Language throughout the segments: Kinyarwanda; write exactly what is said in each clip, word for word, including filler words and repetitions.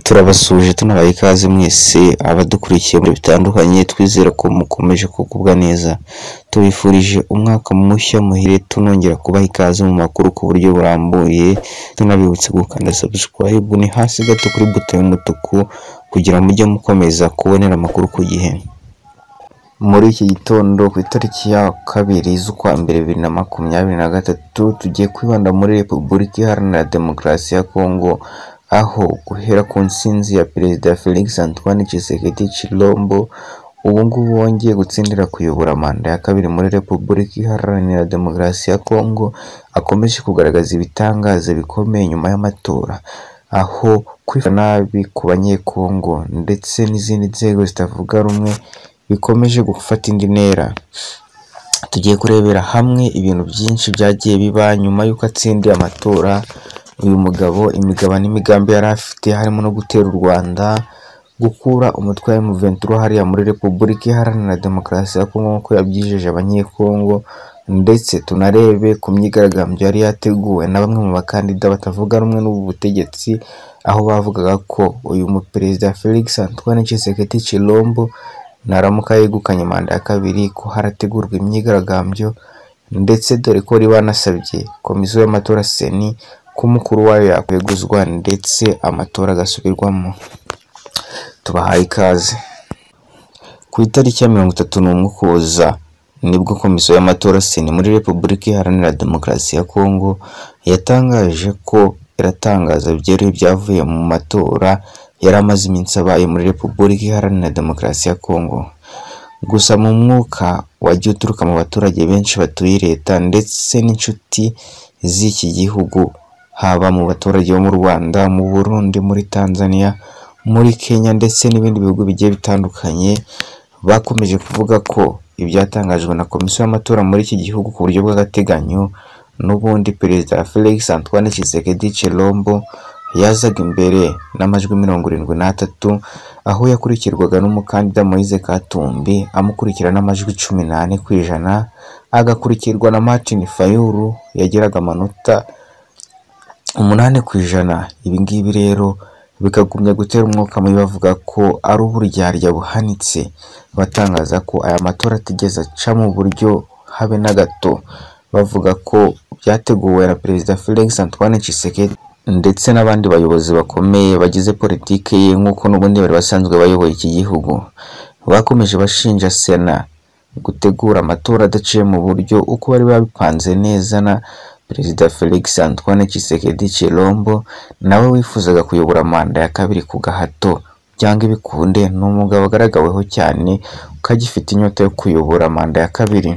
turabasuje tunabaye ikaze mwese abadukurikiye muri bitandukanye, twizera ko mukomeje kugubwa neza. Tubifurije umwaka mushya muhire, tunongera kubaha ikaze mu makuru ku buryo burambuye, tunabibutse gukanda subscribe ni hasi gato kuri buto y'umutuku kugira mujye mukomeza kubonera amakuru ku gihe. Muri iki gitondo ku itariki ya kabiri z'ukwa mbere bibiri na makumyabiri na gatatu tugiye kwibanda muri Repubulika Iharanira Demokarasi ya Kongo, aho guhera ku nsinzi ya Perezida Felix Antoine Tshisekedi Tshilombo ubu ngubu wongeye gutsindira kuyobora manda ya kabiri muri Repubulika Iharanira Demokarasi ya Kongo, akomeje kugaragaza ibitangaza bikomeye nyuma y'amatora, aho kwifata nabi ku banyekongo ndetse n'izindi nzego zitavuga rumwe bikomeje gufata indi ntera. Tugiye kurebera hamwe ibintu byinshi byagiye biba nyuma y'uko atsindiye amatora. Uyu mugabo imigabo n'imigambi yari afite harimo no gutera u Rwanda, gukura umutwe wa M vingt-trois hariya muri Repubulika Iharanira Demokarasi ya Kongo nk'uko yabyijeje abanyekongo, ndetse tunarebe ku myigaragambyo yari yateguwe na bamwe mu bakandida batavuga rumwe n'ubu butegetsi, aho bavugaga ko uyu muperezida Felix Antoine Tshisekedi Tshilombo naramuka yegukanye manda ya kabiri ko harategurwa imyigaragambyo, ndetse dore ko bari banasabye komisiyo y'amatora seni ko umukuru wayo yakweguzwa ndetse amatora agasubirwamo. Tubahaye ikaze. Ku itariki ya mirongo itatu n'umwe Ukuboza nibwo komisiyo y'amatora seni muri Repubulika Iharanira Demokarasi ya Kongo yatangaje ko iratangaza byeruye ibyavuye mu matora yari amaze iminsi abaye muri Repubulika Iharanira Demokarasi ya Kongo. Gusa mu mwuka wagiye uturuka mu baturage benshi batuye leta ndetse n'inshuti z'iki gihugu, haba mu baturage bo mu Rwanda, mu Burundi, muri Tanzania, muri Kenya ndetse n'ibindi bihugu bigiye bitandukanye, bakomeje kuvuga ko ibyatangajwe na komisiyo y'amatora muri iki gihugu ku buryo bw'agateganyo n'ubundi Perezida Felix Antoine Tshisekedi Tshilombo yazaga imbere n'amajwi mirongo irindwi n'atatu, aho yakurikirwaga n'umukandida Moise Katumbi amukurikira n'amajwi cumi n'ane ku ijana, agakurikirwa na Martin Fayulu yagiraga amanota umunani ku ijana. Ibi ngibi rero bikagumya gutera umwuka mubi, bavuga ko ari uburyarya buhanitse, batangaza ko aya matora atigeze aca mu buryo habe na gato, bavuga ko byateguwe na Perezida Felix Antoine Tshisekedi ndetse n'abandi bayobozi bakomeye bagize politike ye nk'uko n'ubundi bari basanzwe bayoboye iki gihugu. Bakomeje bashinja Sena gutegura amatora adaciye mu buryo uko bari babipanze neza, na Perezida Felix Antoine Tshisekedi Tshilombo nawe wifuzaga kuyobora manda ya kabiri ku gahato byanga ibikunde. Ni umugabo agaragaweho cyane ko agifite inyota yo kuyobora manda ya kabiri.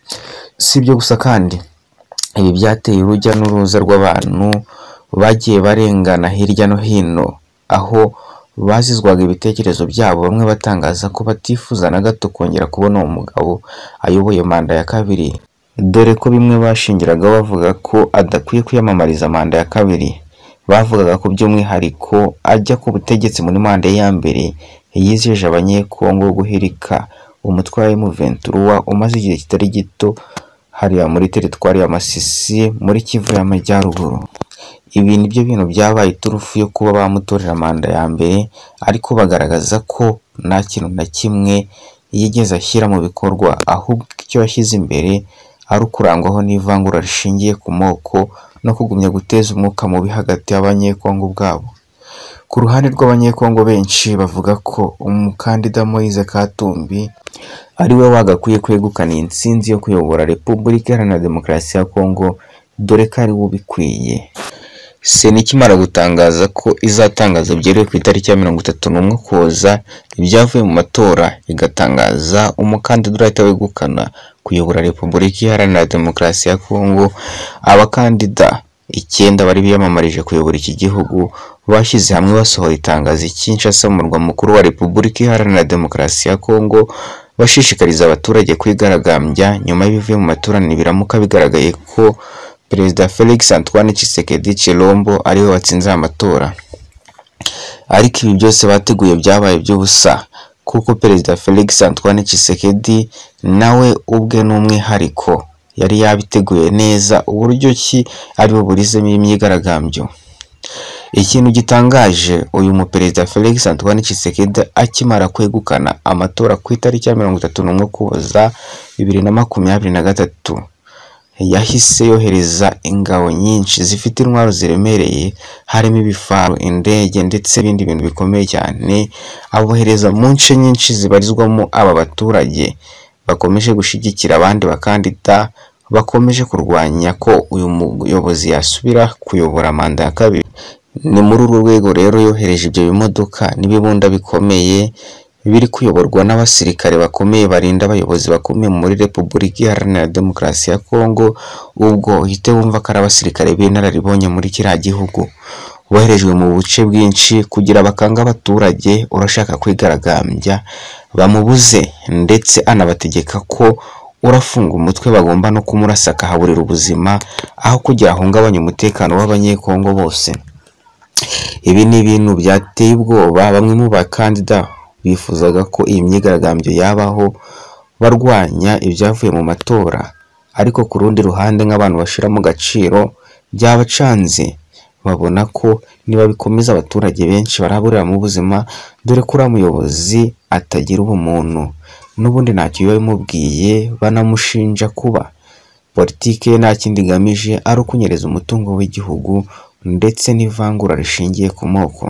Si ibyo gusa kandi, ibi byateye urujya n'uruza rw'abantu bagiye barengana hirya no hino, aho bazizwaga ibitekerezo byabo, bamwe batangaza ko batifuza na gato kongera kubona uwo mugabo ayoboye manda ya kabiri, dore ko bimwe bashingiraga bavuga ko adakwiye kwiyamamariza manda ya kabiri. Bavugaga ko by'umwihariko ajya ku butegetsi muri manda ya mbere yizeje abanyekongo guhirika umutwe wa M vingt-trois umaze igihe kitari gito hariya muri teritwari ya Masisi muri Kivu y'Amajyaruguru. Ibi ni byo bintu byabaye iturufu yo kuba bamutorera manda ya mbere, ariko bagaragaza ko nta kintu na kimwe yigeze ashyira mu bikorwa, ahubwo icyo yashyize imbere ari ukurangwaho n'ivangura rishingiye ku moko no kugumya guteza umwuka mubi hagati y'abanyekongo ubwabo. Ku ruhande rw'abanyekongo benshi bavuga ko umukandida Moise Katumbi ari we wagakwiye kwegukana intsinzi yo kuyobora Repubulika Iharanira Demokarasi ya Kongo, dore ko ari we ubikwiye. Sena ikimara gutangaza ko izatangaza byeruye ku itariki ya mirongo itatu n'umwe Ukuboza ibyavuye mu matora, igatangaza umukandida urahita wegukana kuyobora Repubulika Iharanira Demokarasi ya Kongo, abakandida icyenda bari biyamamarije kuyobora iki gihugu bashyize hamwe basohora itangazo i Kinshasa mu murwa mukuru wa Repubulika Iharanira Demokarasi ya Kongo, bashishikariza abaturage kwigaragambya nyuma y'ibivuye mu matora nibiramuka bigaragaye ko Perezida Felix Antoine Tshisekedi Tshilombo ariwe watsinze amatora. Ariko ibi byose bateguye byabaye by'ubusa, kuko Perezida Felix Antoine Tshisekedi nawe ubwe n'umwihariko yari yabiteguye neza uburyo ki ari buburizemo imyigaragambyo. Ikintu gitangaje uyu muperezida Felix Antoine Tshisekedi akimara kwegukana amatora ku itariki ya mirongo itatu n'umwe Ukuboza bibiri na makumyabiri na gatatu, yahise yohereza ingabo nyinshi zifite intwaro ziremereye harimo ibifaru, indege ndetse n'ibindi bintu bikomeye cyane, abohereza mu nce nyinshi zibarizwamo aba baturage bakomeje gushigikira abandi bakandida bakomeje kurwanya ko uyu muyobozi yasubira kuyobora manda ya kabiri. Ni muri uru rwego rero yohereje ibyo bimodoka n'ibibunda bikomeye biri kuyoborwa n'abasirikare bakomeye barinda abayobozi bakomeye muri Repubulika Iharanira Demokarasi ya Kongo. Ubwo uhite wumva ko ari abasirikare b'inararibonye muri kiriya gihugu, boherejwe mu buce bwinshi kugira bakanga abaturage urashaka kwigaragambya bamubuze, ndetse anabategeka ko urafunga umutwe bagomba no kumurasa akahaburira ubuzima aho kugira ahungabanya umutekano w'abanyekongo bose. Ibi ni ibintu byateye ubwoba bamwe mu bakandida bifuzaga ko iyi myigaragambyo yabaho barwanya ibyavuye mu matora, ariko ku rundi ruhande nk'abantu bashira mu gaciro byabacanze, babona ko niba bikomeza abaturage benshi baraburira mu buzima, dore ko uriya muyobozi atagira ubumuntu n'ubundi ntacyo biba bimubwiye, banamushinja kuba politike ye nta kindi igamije ari ukunyereza umutungo w'igihugu ndetse n'ivangura rishingiye ku moko.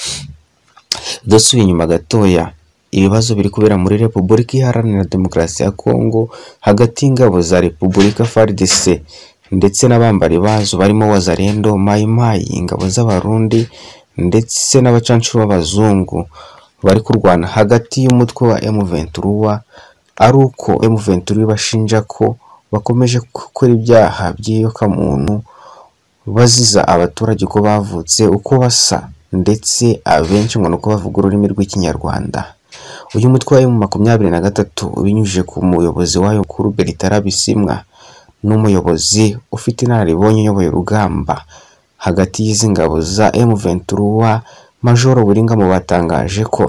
Dusubiye inyuma gatoya, ibibazo biri kubera muri Repubulika Iharanira Demokarasi ya Kongo hagati y'ingabo za Repubulika F A R D C ndetse n'abambari bazo barimo Wazalendo, Mai Mai, ingabo z'abarundi ndetse n'abacancuro b'abazungu bari kurwana hagati y'umutwe wa M vingt-trois, ari uko M vingt-trois bashinja ko bakomeje gukora ibyaha by'iyokamuntu baziza abaturage ko bavutse uko basa, ndetse abenshi ngo nuko bavuga ururimi rw'Ikinyarwanda. Uyu mutwe wa M makumyabiri na gatatu ubinyujije ku muyobozi wayo Kuru Bertrand Bisimwa, n'umuyobozi ufite inararibonye uyoboye urugamba hagati y'izi ngabo za M vingt-trois, Major Buringa, mu batangaje ko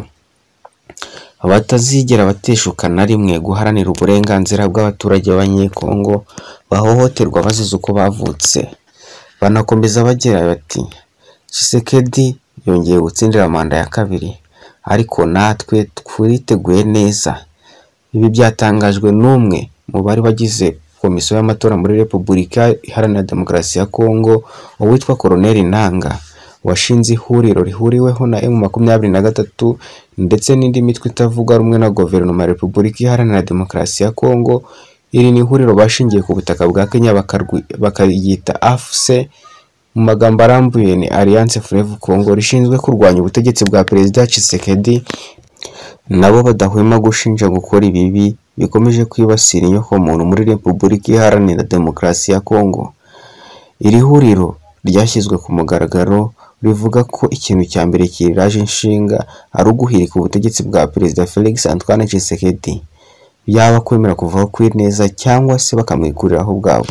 batazigera bateshuka na rimwe guharanira uburenganzira bw'abaturage b'abanyekongo bahohoterwa bazize uko bavutse. Banakomeza bagira bati Tshisekedi yongeye gutsindira manda ya kabiri, ariko natwe twiteguye neza. Ibi byatangajwe n'umwe mu bari bagize komisiyo y'amatora muri Repubulika Iharanira Demokarasi ya Kongo, uwitwa Colonel Nanga, washinze ihuriro rihuriweho na M makumyabiri na gatatu ndetse n'indi mitwe itavuga rumwe na guverinoma ya Repubulika Iharanira Demokarasi ya Kongo. Iri ni ihuriro bashingiye ku butaka bwa Kenya bakayita A F C, mu magambo arambuye ni Alliance Fleuve Congo, rishinzwe kurwanya ubutegetsi bwa Perezida Tshisekedi. Nabo badahwema gushinja gukora ibibi bikomeje kwibasira inyokomuntu muri Repubulika Iharanira Demokarasi ya Kongo. Iri huriro ryashyizwe ku mugaragaro rivuga ko ikintu cya mbere kiriraje inshinga ari uguhirika ubutegetsi bwa Perezida Felix Antoine Tshisekedi, yaba kwemera kuvaho kw'ineza cyangwa se bakamwikuriraho ubwabo.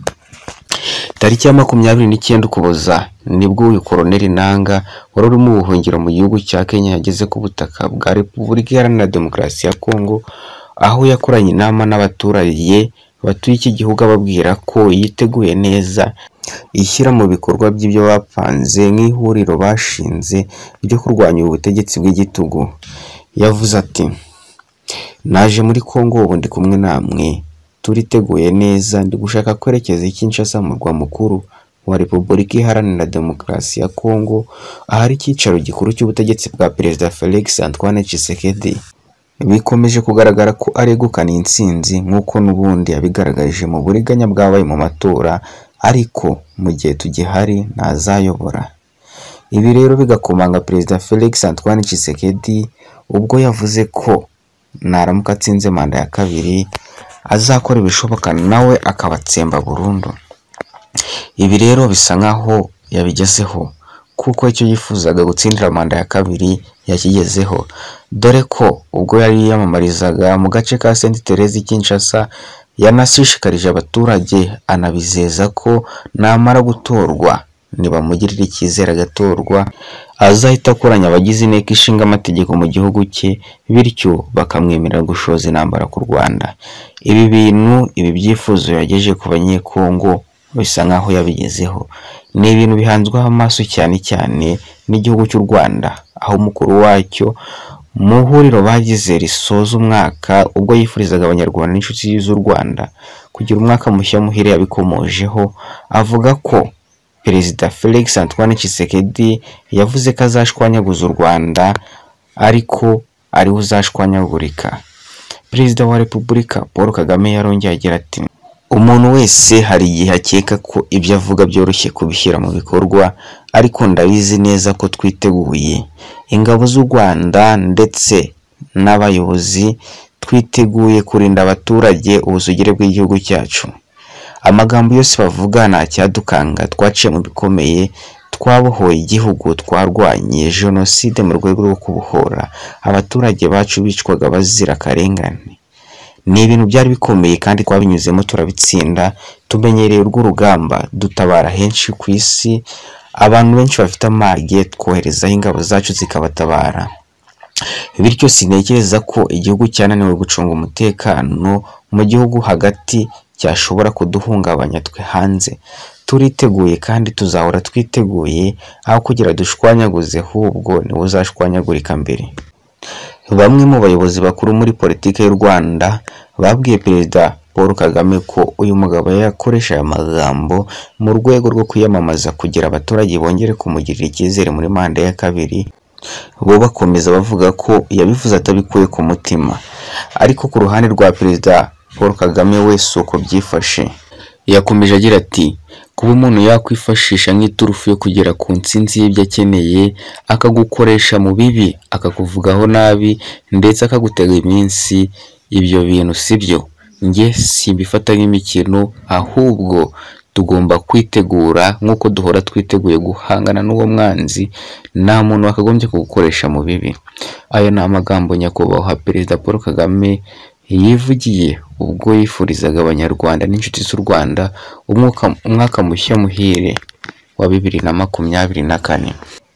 Tariki ya makumyabiri n'icyenda Ukuboza nibwo uyu Colonel Nanga wari uri mu buhungiro mu gihugu cya Kenya yageze ku butaka bwa Repubulika Iharanira Demokarasi ya Kongo, aho yakoranye inama n'abaturage batuye iki gihugu ababwira ko yiteguye neza ishyira mu bikorwa by'ibyo bapanze nk'ihuriro bashinze ryo kurwanya ubutegetsi bw'igitugu. Yavuze ati, naje muri Kongo ubu ndi kumwe namwe, turiteguye neza, ndi gushaka kwerekeza i Kinshasa, mu murwa mukuru wa Repubulika Iharanira Demokarasi ya Kongo, ahari icyicaro gikuru cy'ubutegetsi bwa Perezida Felix Antoine Tshisekedi. Bikomeje kugaragara ko aregukana intsinzi nk'uko n'ubundi yabigaragaje mu buriganya bwabaye mu matora, ariko mu gihe tugihari ntazayobora. Ibi rero bigakomanga Perezida Felix Antoine Tshisekedi ubwo yavuze ko naramuka atsinze manda ya kabiri azakora ibishoboka nawe akabatsemba burundu. Ibi rero bisa nkaho yabigezeho, kuko icyo yifuzaga gutsindira manda ya kabiri yakigezeho, dore ko ubwo yari yamamarizaga mu gace ka Saint Therese Kinshasa yanashishikarije abaturage anabizeza ko namara gutorwa nibamugirira icyizere agatorwa azahita akoranya abagize inteko ishinga amategeko mu gihugu cye, bityo bakamwemerera gushoza intambara ku Rwanda. Ibi bintu ibi byifuzo yagejeje ku banyekongo bisa nkaho yabigezeho. Ni ibintu bihanzweho amaso cyane cyane n'igihugu cy'u Rwanda, aho umukuru wacyo mu huriro bagize risoza umwaka ubwo yifurizaga abanyarwanda n'inshuti z'u Rwanda kugira umwaka mushya muhire, yabikomojeho avuga ko Perezida Felix Antoine Tshisekedi yavuze ko azashwanyaguza u Rwanda ariko ari uzashwanyagurika. Perezida wa Repubulika Paul Kagame yarongeye agira ati, umuntu wese hari igihe akeka ko ibyo avuga byoroshye kubishyira mu bikorwa, ariko ndabizi neza ko twiteguye. Ingabo z'u Rwanda ndetse n'abayobozi twiteguye kurinda abaturage ubusugire bw'igihugu cyacu. Amagambo yose bavuga nta cyadukanga, twaciye mu bikomeye, twabohoye igihugu, twarwanye jenoside mu rwego rwo kubohora abaturage bacu bicwaga bazira akarengane. Ni ibintu byari bikomeye kandi twabinyuzemo turabitsinda. Tumenyereye urwo rugamba, dutabara henshi ku isi, abantu benshi bafite amage twoherezaho ingabo zacu zikabatabara. Bityo sintekereza ko igihugu cyananiwe gucunga umutekano mu gihugu hagati cyashobora kuduhungabanya twe hanze. Turiteguye kandi tuzahora twiteguye, aho kugira dushwanyaguze ahubwo niwe uzashwanyagurika mbere. Bamwe mu bayobozi bakuru muri politiki y'u Rwanda babwiye Perezida Paul Kagame ko uyu mugabo yakoresha aya magambo mu rwego rwo kwiyamamaza kugira abaturage bongere kumugirira icyizere muri manda ya kabiri. Bo bakomeza bavuga ko yabivuze atabikuye ku mutima, ariko ku ruhande rwa Perezida Paul Kagame wese uko byifashe. Yakomeje agira ati, kuba umuntu yakwifashisha nk'iturufu yo kugera ku ntsinzi y'ibyo akeneye, akagukoresha mu bibi, akakuvugaho nabi ndetse akagutega iminsi, ibyo bintu sibyo. Nge simbifata nk'imikino, ahubwo tugomba kwitegura nk'uko duhora twiteguye guhangana n'uwo mwanzi. Nta muntu wakagombye kugukoresha mu bibi. Aya ni amagambo nyakubahwa Perezida Paul Kagame yivugiye ubwo yifurizaga abanyarwanda n'inshuti z'u Rwanda umwaka umwaka mushya muhire wa bibiri na makumyabiri na kane.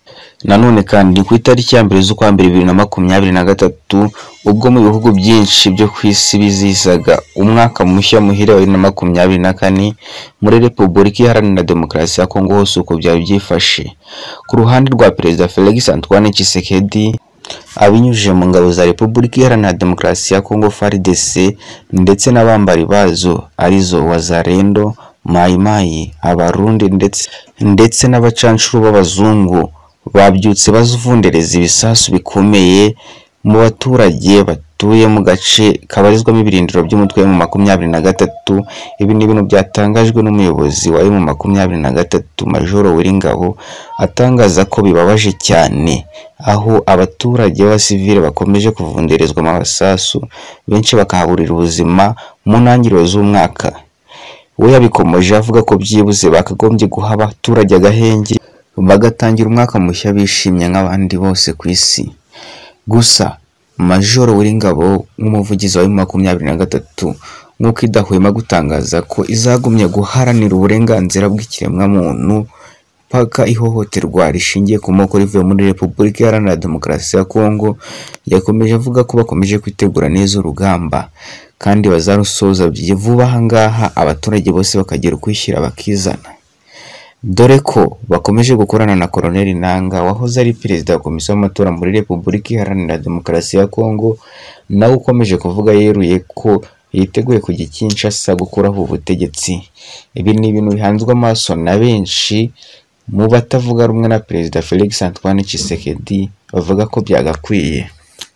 Nanone kandi ku itariki ya mbere z'ukwa mbere bibiri na makumyabiri na gatatu, ubwo mu bihugu byinshi byo ku isi bizizaga umwaka mushya muhire wa bibiri na makumyabiri na kane, muri Repubulika Iharanira Demokarasi ya Kongo hose uko byari byifashe. Ku ruhande rwa Perezida Felix Antoine Tshisekedi, abinyujije mu ngabo za Repubulika Iharanira Demokarasi ya Kongo F A R D C ndetse n'abambari bazo arizo Wazalendo, Mai Mai, Abarundi ndetse ndetse n'abacanshuro b'abazungu, babyutse bazuvundereza ibisasu bikomeye mu baturage batuye mu gace kabarizwamo ibirindiro by'umutwe mu makumyabiri na gatatu. Ibi ni ibintu byatangajwe n'umuyobozi wa mu makumyabiri na gatatu Majoro Wiringabo, atangaza ko bibabaje cyane aho abaturage b'abasivile bakomeje kuvunderezwa amasasu, benshi bakahaburira ubuzima mu ntangiriro z'umwaka. We yabikomoje avuga ko byibuze bakagombye guha abaturage agahenge bagatangira umwaka mushya bishimye nk'abandi bose ku isi. Gusa Majoro Wiringabo nk'umuvugizi wa makumyabiri na gatatu nk'uko idahwema gutangaza ko izagumya guharanira uburenganzira bw'ikiremwa muntu paka ihohoterwa rishingiye ku moko rivuye muri Repubulika Iharanira Demokarasi ya Kongo. Yakomeje avuga ko bakomeje kwitegura neza urugamba kandi bazarusoza vuba aha ngaha, abaturage bose bakagira ukwishyira bakizana, dore ko bakomeje gukorana na Colonel Nanga wahoze ari perezida wa komisiyo y'amatora muri Repubulika Iharanira Demokarasi ya Kongo, nawe ukomeje kuvuga yeruye ko yiteguye kujya Kinshasa gukuraho ubutegetsi. Ibi ni ibintu bihanzwe amaso na benshi mu batavuga rumwe na Perezida Felix Antoine Tshisekedi, bavuga ko byagakwiye.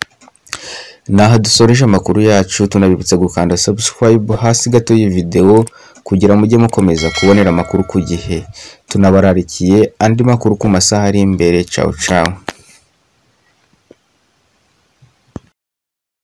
Naha dusoreje amakuru yacu, tunabibutsa gukanda subscribe hasi gato y'iyi video kugira mujye mukomeza kubonera amakuru ku gihe. Tunabararikiye andi makuru ku masaha ari imbere. Ciao ciao.